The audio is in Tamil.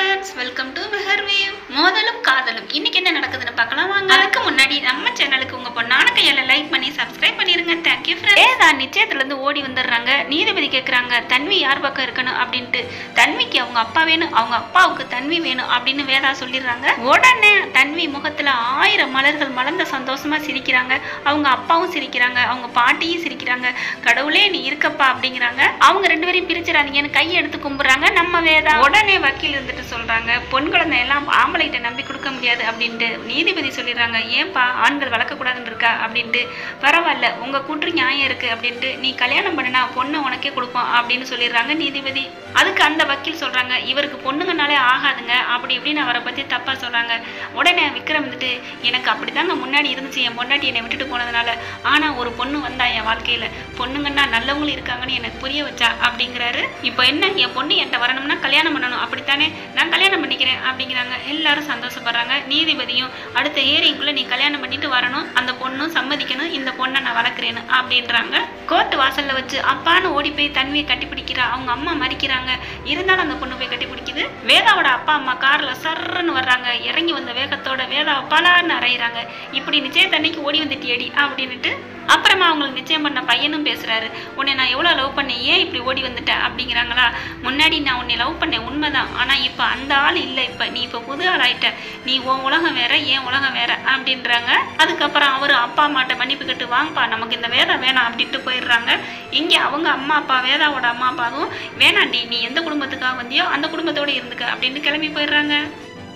friends, welcome to Viharview. மோதலும் காதலும் இன்னைக்கு என்ன நடக்குதுன்னு பார்க்கலாம் வாங்க. அதுக்கு முன்னாடி நம்ம சேனலுக்கு உங்க பொண்ணான கையால லைக் பண்ணி சப்ஸ்கிரைப் பண்ணிருங்க. Thank you friends. வேதா நிச்சயத்துல இருந்து ஓடி வந்துடுறாங்க. நீதிபதி கேக்குறாங்க தன்வி யார் பக்கம் இருக்கணும் அப்படின்ட்டு. தன்விக்கு அவங்க அப்பா வேணும், அவங்க அப்பாவுக்கு தன்வி வேணும் அப்படின்னு வேதா சொல்லிடுறாங்க. உடனே தன்வி முகத்துல 1000 மலர்கள் மலர்ந்த சந்தோஷமா சிரிக்கிறாங்க. அவங்க அப்பாவும் சிரிக்கிறாங்க, அவங்க பாட்டியும் சிரிக்கிறாங்க. கடவுளே நீ இருக்கப்பா அப்படிங்கிறாங்க. அவங்க ரெண்டு பேரையும் பிரிச்சிடாதீங்கன்னு கையை எடுத்து கும்பிடுறாங்க நம்ம வேதா. உடனே வக்கீல் இருந்துட்டு சொல்றாங்க பொன் குழந்தை எல்லாம் ஆம்பளைகிட்ட நம்பி கொடுக்க முடியாது அப்படின்ட்டு. நீதிபதி சொல்லிடுறாங்க ஏன்பா ஆண்கள் வளர்க்கக்கூடாதுன்னு இருக்கா அப்படின்ட்டு. பரவாயில்ல உங்க கூற்று நியாயம் இருக்கு அப்படின்ட்டு. நீ கல்யாணம் பண்ணினா பொண்ணை உனக்கே கொடுப்போம் அப்படின்னு சொல்லிடுறாங்க நீதிபதி. அதுக்கு அந்த வக்கீல் சொல்றாங்க இவருக்கு பொண்ணுங்கனாலே ஆகாதுங்க அப்படி இப்படின்னு அவரை பத்தி தப்பா சொல்றாங்க. உடனே விக்ரம் வந்துட்டு எனக்கு அப்படித்தாங்க முன்னாடி இருந்துச்சு என் பொண்டாட்டி என்னை விட்டுட்டு போனதுனால. ஆனா ஒரு பொண்ணு வந்தா என் வாழ்க்கையில பொண்ணுங்கன்னா நல்லவங்களும் இருக்காங்கன்னு எனக்கு புரிய வச்சா அப்படிங்கிறாரு. இப்போ என்ன என் பொண்ணு என்கிட்ட வரணும்னா கல்யாணம் பண்ணணும் அப்படித்தானே, நான் கல்யாணம் பண்ணிக்கிறேன் அப்படிங்கிறாங்க. எல்லாரும் சந்தோஷப்படுறாங்க. நீதிபதியும் அடுத்த ஹியரிங்குள்ள நீ கல்யாணம் பண்ணிட்டு வரணும், அந்த பொண்ணும் சம்மதிக்கணும், இந்த பொண்ணை நான் வளர்க்குறேன்னு அப்படின்றாங்க. கோர்ட் வாசல்ல வச்சு அப்பான்னு ஓடி போய் தன்வியை கட்டி பிடிக்கிறா. அவங்க அம்மா மறிக்கிறாங்க. இருந்தாலும் அந்த பொண்ணு போய் கட்டி பிடிக்குது. வேதாவோட அப்பா அம்மா கார்ல சர்ன்னு வர்றாங்க. இறங்கி வந்த வேகத்தோட வேதாவை பலான்னு அறையிறாங்க. இப்படி நிச்சயத்தன்னைக்கு ஓடி வந்துட்டியடி அப்படின்னுட்டு. அப்புறமா அவங்களுக்கு நிச்சயம் பண்ண பையனும் பேசுறாரு. உன்னை நான் எவ்வளோ லவ் பண்ணேன், ஏன் இப்படி ஓடி வந்துட்டேன் அப்படிங்கிறாங்களா. முன்னாடி நான் உன்னை லவ் பண்ணேன் உண்மைதான், ஆனால் இப்போ அந்த ஆள் இல்லை, இப்போ நீ இப்போ புது ஆள் ஆயிட்ட, நீ உன் உலகம் வேற என் உலகம் வேற அப்படின்றாங்க. அதுக்கப்புறம் அவர் அப்பா அம்மாட்ட மன்னிப்பு கேட்டு வாங்கப்பா நமக்கு இந்த வேதா வேணாம் அப்படின்ட்டு போயிடுறாங்க. இங்கே அவங்க அம்மா அப்பா வேதாவோட அம்மா அப்பாவும் வேணாண்டி நீ எந்த குடும்பத்துக்காக வந்தியோ அந்த குடும்பத்தோடு இருந்துக்க அப்படின்னு கிளம்பி போயிடுறாங்க.